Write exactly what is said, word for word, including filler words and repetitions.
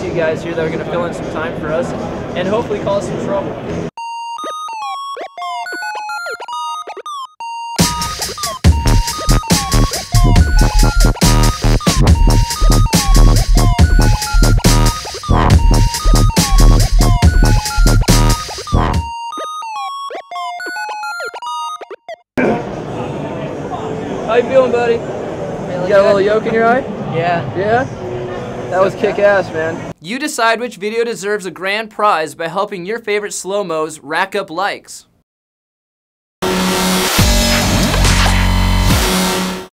few guys here that are going to fill in some time for us and hopefully cause some trouble. How you feeling, buddy? Really you got good. a little yolk in your eye? Yeah. Yeah? That was kick-ass, man. You decide which video deserves a grand prize by helping your favorite slow-mos rack up likes.